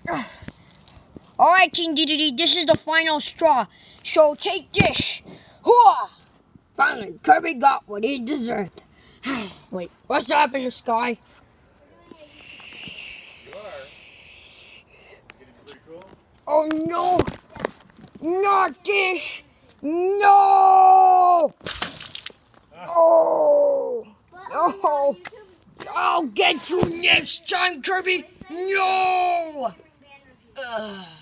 Alright, King Dedede, this is the final straw. So take this. Hooah! Finally, Kirby got what he deserved. Wait, what's up in the sky? Oh no! Not this! No! Oh! No! I'll get you next time, Kirby! No! Ugh.